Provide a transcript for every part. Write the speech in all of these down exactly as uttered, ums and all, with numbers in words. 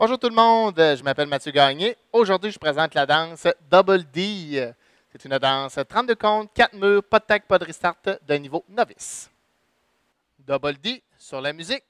Bonjour tout le monde, je m'appelle Mathieu Gagné. Aujourd'hui, je présente la danse Double D. C'est une danse trente-deux comptes, quatre murs, pas de tag, pas de restart de niveau novice. Double D sur la musique.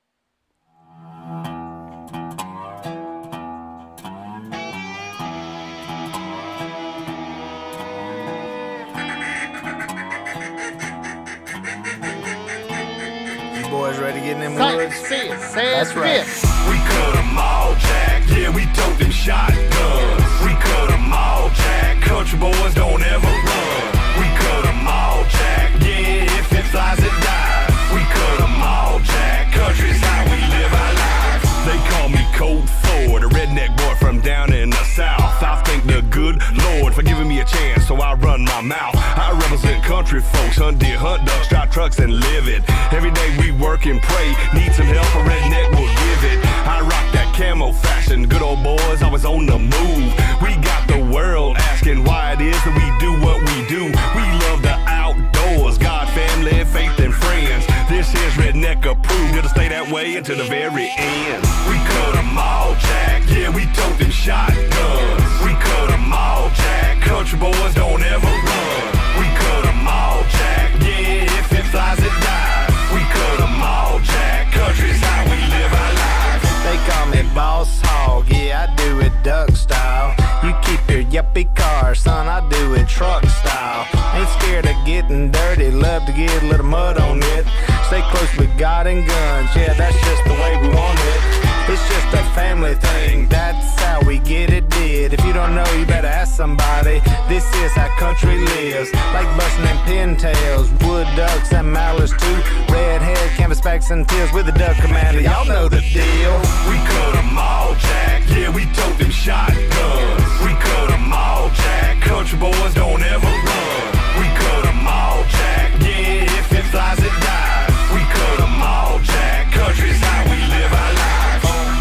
Boys ready to get in them cinq, woods? six, That's sept, right. huit. We cut them all, Jack. Yeah, we tote them shotguns. We cut them all, Jack. Country boys don't ever run. We cut them all, Jack. Yeah, if it flies, it dies. We cut them all, Jack. Country's how we live our lives. They call me Colt Ford, a redneck boy from down in the South. I thank the good Lord for giving me a chance, so I run my mouth. I represent country folks, hunt deer, hunt ducks, drive trucks, and live it. Every day we work and pray. Need some help, a redneck will give it. I rock that camo fashion. Good old boys always on the move. We got the world asking why it is that we do what we do. We love the outdoors, God, family, faith, and friends. This is redneck approved. It'll stay that way until the very end. We cut them all, Jack. Yeah, we tote them shotguns. We cut them all, Jack. Country boys don't ever run. We cut them all, Jack. Yeah, if it flies, it dies. We cut them all, Jack. Country's how we live our lives. They call me Boss Hog, yeah, I do it duck style. You keep your yuppie car, son, I do it truck style. Ain't scared of getting dirty, love to get a little mud on it. Stay close with God and guns, yeah, that's just the way we want it. It's just a family thing, that's how we get it did. If you don't know, you better ask somebody. This is how country lives, like busting them pintails, wood ducks and mallards too. Redhead, canvasbacks and tails with the duck commander, y'all know the deal. We cut them all, Jack. Yeah, we tote them shotguns. We cut them all, Jack. Country boys don't ever run. We cut them all, Jack. Yeah, if it flies, it dies. We cut them all, Jack. Country's how we live our lives.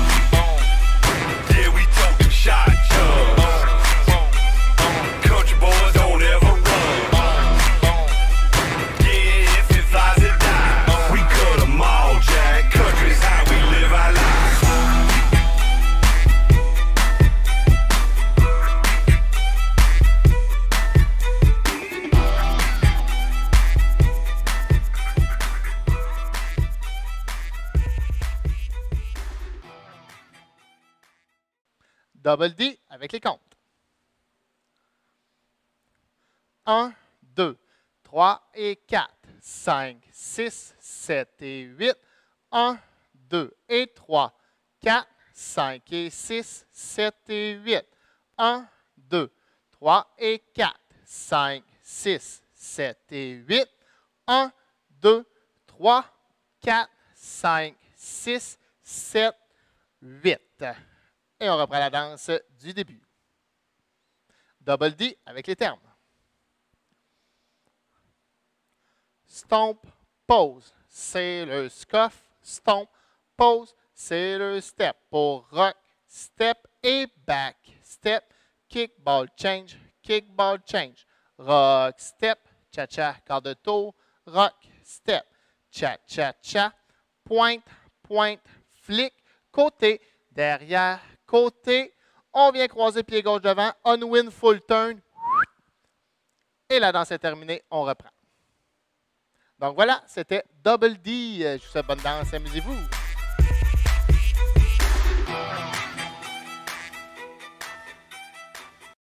Yeah, we tote them shotguns. Country boys don't ever run. Yeah, if it flies, it dies. We cut them all, Jack. Country's how we live our lives. Double D avec les comptes. un, deux, trois et quatre, cinq, six, sept et huit. un, deux et trois, quatre, cinq et six, sept et huit. un, deux, trois et quatre, cinq, six, sept et huit. un, deux, trois, quatre, cinq, six, sept, huit. Et on reprend la danse du début. Double D avec les termes. Stomp, pause, c'est le scuff. Stomp, pause, c'est le step. Pour rock, step et back. Step, kick, ball change, kick, ball change. Rock, step, cha-cha, quart de tour. Rock, step, cha-cha-cha. Pointe, pointe, flick, côté, derrière, côté. On vient croiser pied gauche devant. On-win, full turn. Et la danse est terminée. On reprend. Donc voilà, c'était Double D. Je vous souhaite bonne danse. Amusez-vous.